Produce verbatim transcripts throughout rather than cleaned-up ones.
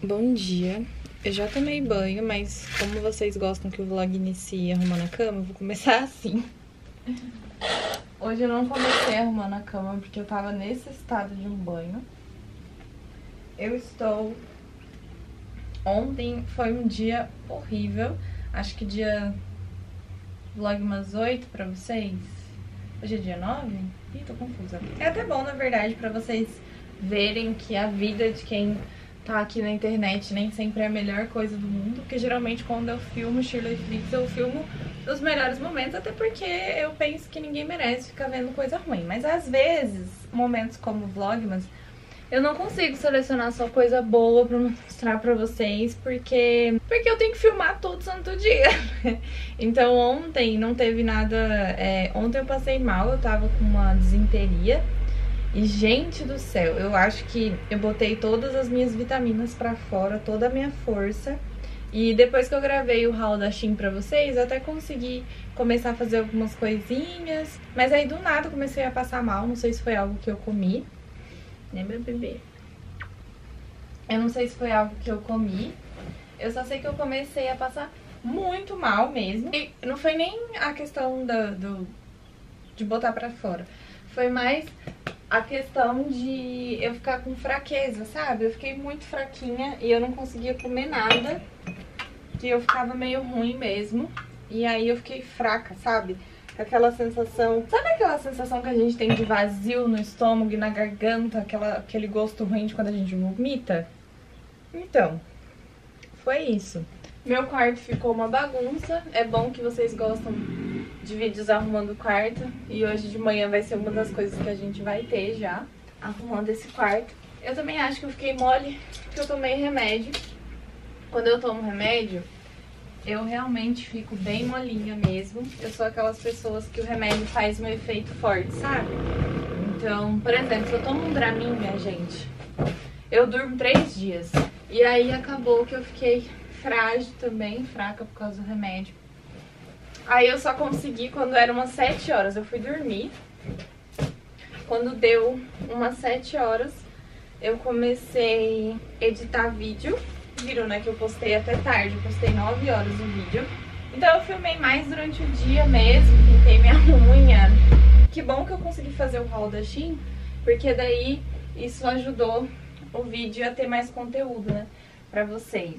Bom dia, eu já tomei banho, mas como vocês gostam que o vlog inicie arrumando a cama, eu vou começar assim. Hoje eu não comecei arrumando a cama porque eu tava nesse estado de um banho. Eu estou... Ontem foi um dia horrível, acho que dia... Vlog umas oito pra vocês. Hoje é dia nove? Ih, tô confusa. É até bom, na verdade, pra vocês verem que a vida de quem tá aqui na internet nem sempre é a melhor coisa do mundo, porque geralmente quando eu filmo Shirley Flix, eu filmo os melhores momentos, até porque eu penso que ninguém merece ficar vendo coisa ruim. Mas às vezes, momentos como Vlogmas, eu não consigo selecionar só coisa boa pra mostrar pra vocês, porque, porque eu tenho que filmar todo santo dia. Então ontem não teve nada... É, ontem eu passei mal, eu tava com uma desinteria. E, gente do céu, eu acho que eu botei todas as minhas vitaminas pra fora, toda a minha força. E depois que eu gravei o haul da Shein pra vocês, eu até consegui começar a fazer algumas coisinhas. Mas aí do nada eu comecei a passar mal, não sei se foi algo que eu comi. Né, meu bebê? Eu não sei se foi algo que eu comi. Eu só sei que eu comecei a passar muito mal mesmo. E não foi nem a questão do, do, de botar pra fora. Foi mais a questão de eu ficar com fraqueza, sabe? Eu fiquei muito fraquinha e eu não conseguia comer nada. Que eu ficava meio ruim mesmo. E aí eu fiquei fraca, sabe? Aquela sensação... Sabe aquela sensação que a gente tem de vazio no estômago e na garganta? Aquela, aquele gosto ruim de quando a gente vomita? Então, foi isso. Meu quarto ficou uma bagunça. É bom que vocês gostam de vídeos arrumando o quarto. E hoje de manhã vai ser uma das coisas que a gente vai ter já, arrumando esse quarto. Eu também acho que eu fiquei mole porque eu tomei remédio. Quando eu tomo remédio... eu realmente fico bem molinha mesmo. Eu sou aquelas pessoas que o remédio faz um efeito forte, sabe? Então, por exemplo, se eu tomo um Dramin, minha gente, eu durmo três dias. E aí acabou que eu fiquei frágil também, fraca por causa do remédio. Aí eu só consegui quando eram umas sete horas. Eu fui dormir. Quando deu umas sete horas, eu comecei a editar vídeo. Viram, né, que eu postei até tarde, eu postei nove horas o vídeo. Então eu filmei mais durante o dia mesmo, pintei minha unha. Que bom que eu consegui fazer o haul da Shein, porque daí isso ajudou o vídeo a ter mais conteúdo, né, pra vocês.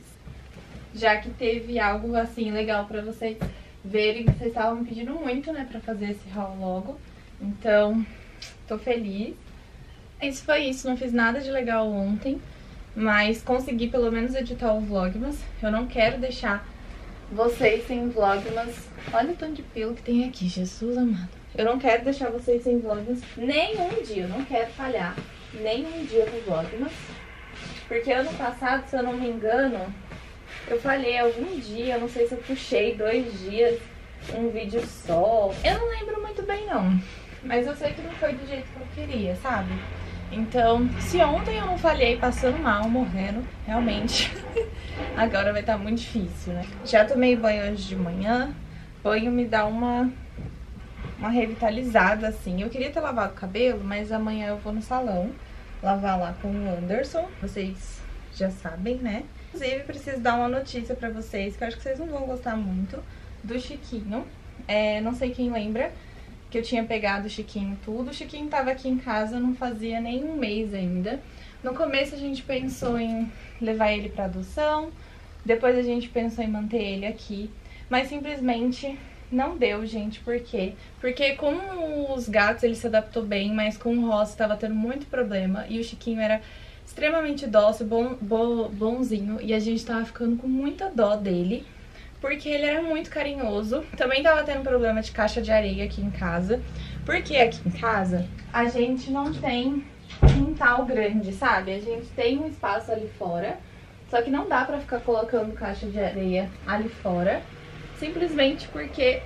Já que teve algo assim legal pra vocês verem, vocês estavam me pedindo muito, né, pra fazer esse haul logo. Então, tô feliz. Isso foi isso, não fiz nada de legal ontem. Mas consegui pelo menos editar o Vlogmas. Eu não quero deixar vocês sem Vlogmas. Olha o tanto de pelo que tem aqui, Jesus amado. Eu não quero deixar vocês sem Vlogmas nenhum dia. Eu não quero falhar nenhum dia com Vlogmas. Porque ano passado, se eu não me engano, eu falhei algum dia. Eu não sei se eu puxei dois dias um vídeo só. Eu não lembro muito bem não. Mas eu sei que não foi do jeito que eu queria, sabe? Então, se ontem eu não falhei passando mal, morrendo, realmente, agora vai estar muito difícil, né? Já tomei banho hoje de manhã, banho me dá uma, uma revitalizada, assim. Eu queria ter lavado o cabelo, mas amanhã eu vou no salão lavar lá com o Anderson, vocês já sabem, né? Inclusive, preciso dar uma notícia pra vocês, que eu acho que vocês não vão gostar muito, do Chiquinho. É, não sei quem lembra que eu tinha pegado o Chiquinho tudo. O Chiquinho tava aqui em casa, não fazia nem um mês ainda. No começo a gente pensou em levar ele pra adoção, depois a gente pensou em manter ele aqui, mas simplesmente não deu, gente. Por quê? Porque com os gatos ele se adaptou bem, mas com o Ross tava tendo muito problema, e o Chiquinho era extremamente dócil, bom, bom, bonzinho, e a gente tava ficando com muita dó dele, porque ele era muito carinhoso. Também tava tendo problema de caixa de areia aqui em casa, porque aqui em casa a gente não tem quintal grande, sabe? A gente tem um espaço ali fora, só que não dá pra ficar colocando caixa de areia ali fora, simplesmente porque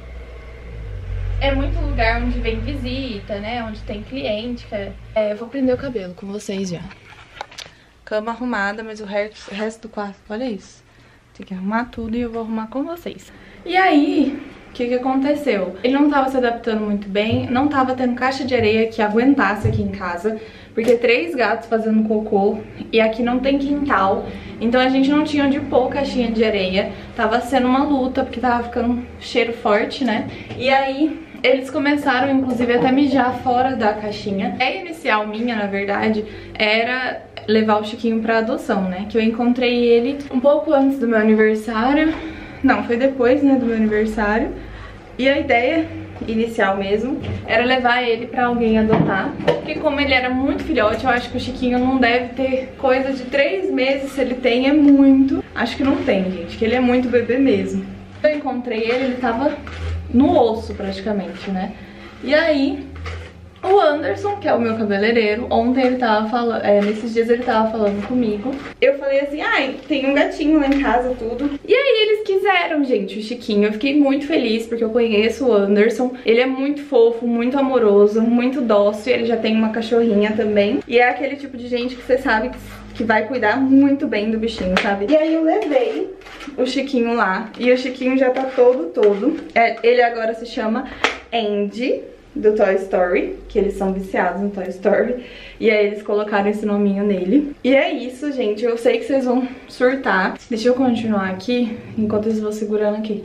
é muito lugar onde vem visita, né? Onde tem cliente. Que é... É, eu vou prender o cabelo com vocês já. Cama arrumada, mas o resto, o resto do quarto, olha isso. Tem que arrumar tudo e eu vou arrumar com vocês. E aí, o que que aconteceu? Ele não tava se adaptando muito bem, não tava tendo caixa de areia que aguentasse aqui em casa, porque três gatos fazendo cocô e aqui não tem quintal, então a gente não tinha onde pôr caixinha de areia. Tava sendo uma luta, porque tava ficando cheiro forte, né? E aí eles começaram, inclusive, até mijar fora da caixinha. A ideia inicial minha, na verdade, era levar o Chiquinho pra adoção, né? Que eu encontrei ele um pouco antes do meu aniversário. Não, foi depois, né, do meu aniversário. E a ideia inicial mesmo era levar ele pra alguém adotar, porque como ele era muito filhote, eu acho que o Chiquinho não deve ter coisa de três meses. Se ele tem, é muito. Acho que não tem, gente, que ele é muito bebê mesmo. Eu encontrei ele, ele tava no osso praticamente, né? E aí o Anderson, que é o meu cabeleireiro, ontem ele tava falando, é, nesses dias ele tava falando comigo. Eu falei assim, ai, tem um gatinho lá em casa, tudo. E aí eles quiseram, gente, o Chiquinho. Eu fiquei muito feliz, porque eu conheço o Anderson. Ele é muito fofo, muito amoroso, muito dócil. Ele já tem uma cachorrinha também. E é aquele tipo de gente que você sabe que, que vai cuidar muito bem do bichinho, sabe? E aí eu levei o Chiquinho lá. E o Chiquinho já tá todo, todo. É, ele agora se chama Andy, do Toy Story, que eles são viciados no Toy Story. E aí eles colocaram esse nominho nele. E é isso, gente. Eu sei que vocês vão surtar. Deixa eu continuar aqui, enquanto eles vão segurando aqui.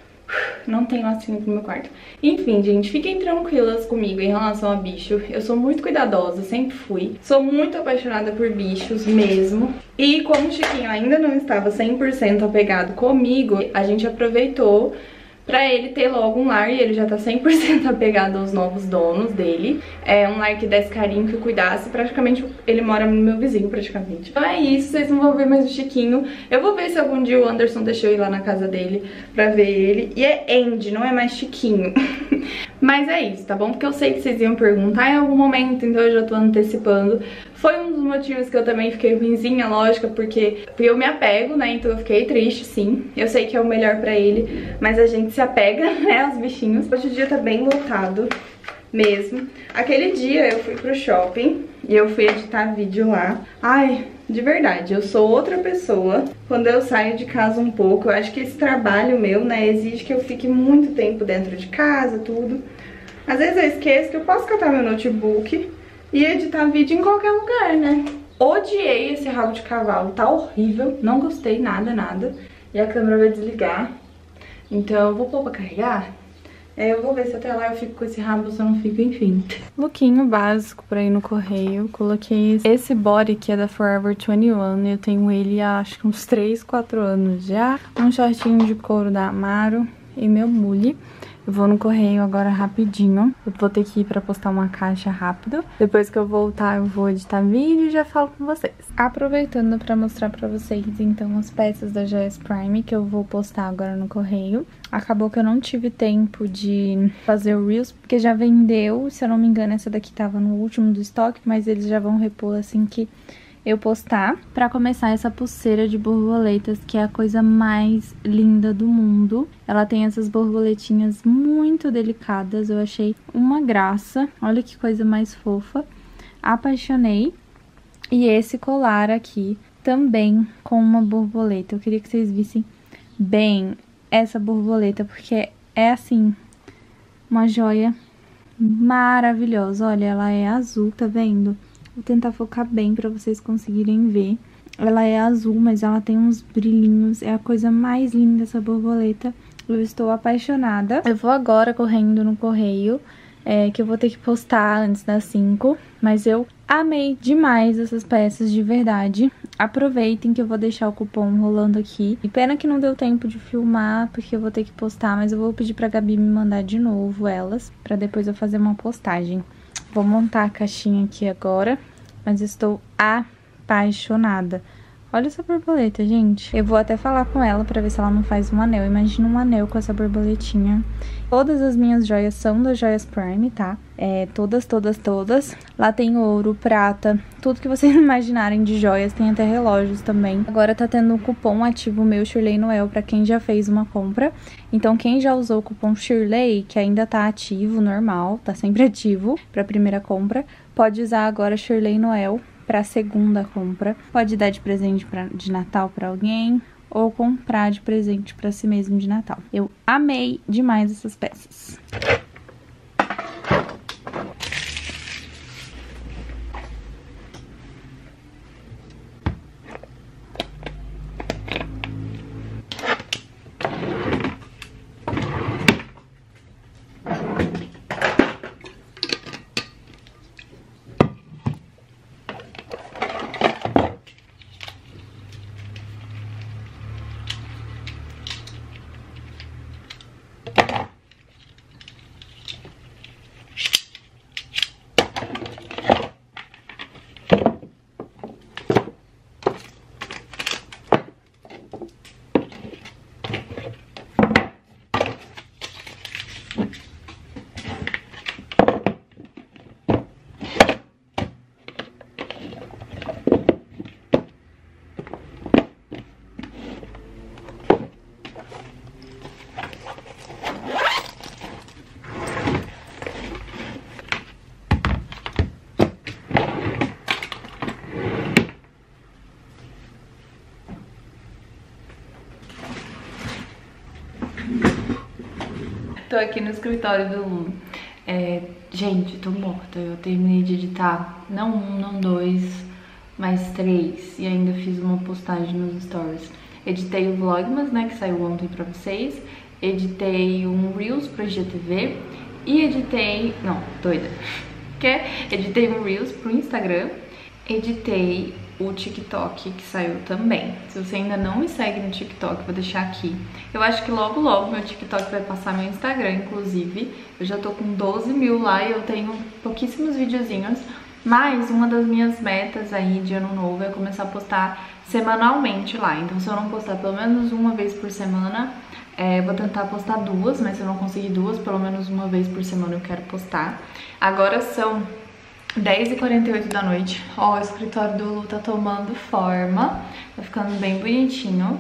Não tem lacinho pro meu quarto. Enfim, gente, fiquem tranquilas comigo em relação a bicho. Eu sou muito cuidadosa, sempre fui. Sou muito apaixonada por bichos mesmo. E como o Chiquinho ainda não estava cem por cento apegado comigo, a gente aproveitou pra ele ter logo um lar, e ele já tá cem por cento apegado aos novos donos dele. É um lar que desse carinho, que cuidasse. Praticamente ele mora no meu vizinho, praticamente. Então é isso, vocês não vão ver mais o Chiquinho. Eu vou ver se algum dia o Anderson deixou eu ir lá na casa dele pra ver ele. E é Andy, não é mais Chiquinho. Mas é isso, tá bom? Porque eu sei que vocês iam perguntar em algum momento, então eu já tô antecipando. Foi um dos motivos que eu também fiquei ruinzinha, lógica, porque eu me apego, né? Então eu fiquei triste, sim. Eu sei que é o melhor pra ele, mas a gente se apega, né, aos bichinhos. Hoje o dia tá bem lotado mesmo. Aquele dia eu fui pro shopping e eu fui editar vídeo lá. Ai, de verdade, eu sou outra pessoa quando eu saio de casa um pouco. Eu acho que esse trabalho meu, né, exige que eu fique muito tempo dentro de casa, tudo. Às vezes eu esqueço que eu posso catar meu notebook e editar vídeo em qualquer lugar, né? Odiei esse rabo de cavalo, tá horrível, não gostei nada, nada. E a câmera vai desligar, então eu vou pôr pra carregar. É, eu vou ver se até lá eu fico com esse rabo, se eu não fico, enfim. Lookinho básico pra ir no correio. Coloquei esse body que é da Forever vinte e um, eu tenho ele há acho que uns três, quatro anos já. Um shortinho de couro da Amaro e meu mule. Eu vou no correio agora rapidinho. Eu vou ter que ir pra postar uma caixa rápido. Depois que eu voltar, eu vou editar vídeo e já falo com vocês. Aproveitando pra mostrar pra vocês, então, as peças da Joias Prime que eu vou postar agora no correio. Acabou que eu não tive tempo de fazer o Reels, porque já vendeu. Se eu não me engano, essa daqui tava no último do estoque, mas eles já vão repor assim que eu postar. Pra começar, essa pulseira de borboletas, que é a coisa mais linda do mundo. Ela tem essas borboletinhas muito delicadas, eu achei uma graça. Olha que coisa mais fofa. Apaixonei. E esse colar aqui, também com uma borboleta. Eu queria que vocês vissem bem essa borboleta, porque é assim, uma joia maravilhosa. Olha, ela é azul, tá vendo? Vou tentar focar bem pra vocês conseguirem ver. Ela é azul, mas ela tem uns brilhinhos. É a coisa mais linda essa borboleta. Eu estou apaixonada. Eu vou agora correndo no correio, é, que eu vou ter que postar antes das cinco. Mas eu amei demais essas peças, de verdade. Aproveitem que eu vou deixar o cupom rolando aqui. E pena que não deu tempo de filmar, porque eu vou ter que postar. Mas eu vou pedir pra Gabi me mandar de novo elas, pra depois eu fazer uma postagem. Vou montar a caixinha aqui agora, mas estou apaixonada. Olha essa borboleta, gente. Eu vou até falar com ela pra ver se ela não faz um anel. Imagina um anel com essa borboletinha. Todas as minhas joias são das Joias Prime, tá? É, todas, todas, todas. Lá tem ouro, prata, tudo que vocês imaginarem de joias. Tem até relógios também. Agora tá tendo um cupom ativo meu, Shirley Noel, pra quem já fez uma compra. Então quem já usou o cupom Shirley, que ainda tá ativo, normal, tá sempre ativo pra primeira compra, pode usar agora Shirley Noel pra segunda compra. Pode dar de presente pra, de Natal pra alguém, ou comprar de presente pra si mesmo de Natal. Eu amei demais essas peças. Tô aqui no escritório do Lu. É, gente, tô morta. Eu terminei de editar, não um, não dois, mas três. E ainda fiz uma postagem nos stories. Editei o Vlogmas, né, que saiu ontem pra vocês. Editei um Reels pro I G T V. E editei... Não, doida. Que? Editei um Reels pro Instagram. Editei o TikTok, que saiu também. Se você ainda não me segue no TikTok, vou deixar aqui. Eu acho que logo logo meu TikTok vai passar meu Instagram, inclusive. Eu já tô com doze mil lá e eu tenho pouquíssimos videozinhos. Mas uma das minhas metas aí de ano novo é começar a postar semanalmente lá. Então se eu não postar pelo menos uma vez por semana, é, vou tentar postar duas, mas se eu não conseguir duas, pelo menos uma vez por semana eu quero postar. Agora são dez e quarenta e oito da noite. Ó, o escritório do Lu tá tomando forma. Tá ficando bem bonitinho.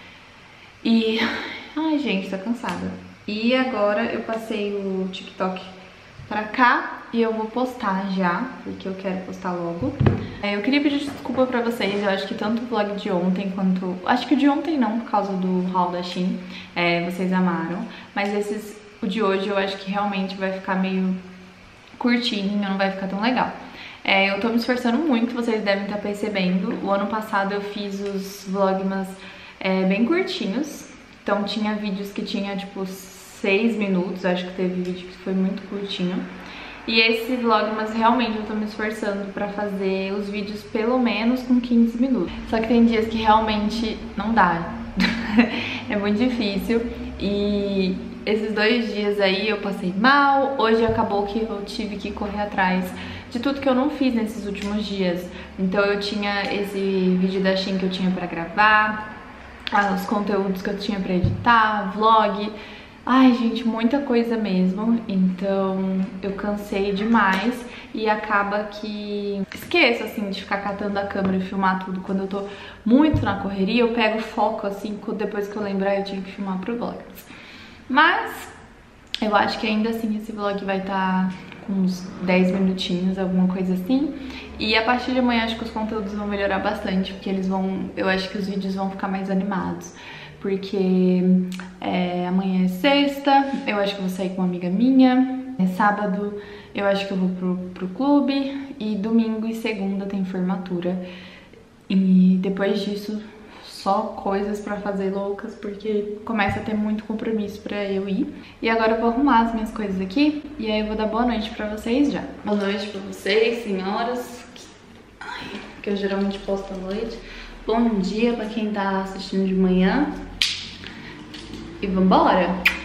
E... ai, gente, tô cansada. E agora eu passei o TikTok pra cá e eu vou postar já, porque eu quero postar logo. É, eu queria pedir desculpa pra vocês. Eu acho que tanto o vlog de ontem quanto... acho que o de ontem não, por causa do haul da Shein. É, vocês amaram. Mas esses... o de hoje eu acho que realmente vai ficar meio... curtinho, não vai ficar tão legal. É, eu tô me esforçando muito, vocês devem estar percebendo. O ano passado eu fiz os vlogmas é, bem curtinhos. Então tinha vídeos que tinha tipo seis minutos, acho que teve vídeo que foi muito curtinho. E esse vlogmas realmente eu tô me esforçando pra fazer os vídeos pelo menos com quinze minutos. Só que tem dias que realmente não dá. É muito difícil. E esses dois dias aí eu passei mal. Hoje acabou que eu tive que correr atrás de tudo que eu não fiz nesses últimos dias. Então eu tinha esse vídeo da Shein que eu tinha pra gravar, os conteúdos que eu tinha pra editar, vlog. Ai, gente, muita coisa mesmo. Então eu cansei demais e acaba que esqueço, assim, de ficar catando a câmera e filmar tudo. Quando eu tô muito na correria, eu pego foco, assim, depois que eu lembrar eu tinha que filmar pro vlog. Mas eu acho que ainda assim esse vlog vai estar com uns dez minutinhos, alguma coisa assim. E a partir de amanhã acho que os conteúdos vão melhorar bastante, porque eles vão... eu acho que os vídeos vão ficar mais animados. Porque é, amanhã é sexta, eu acho que eu vou sair com uma amiga minha. É sábado, eu acho que eu vou pro, pro clube. E domingo e segunda tem formatura. E depois disso... só coisas pra fazer loucas, porque começa a ter muito compromisso pra eu ir. E agora eu vou arrumar as minhas coisas aqui, e aí eu vou dar boa noite pra vocês já. Boa noite pra vocês, senhoras, ai, que eu geralmente posto à noite. Bom dia pra quem tá assistindo de manhã. E vambora!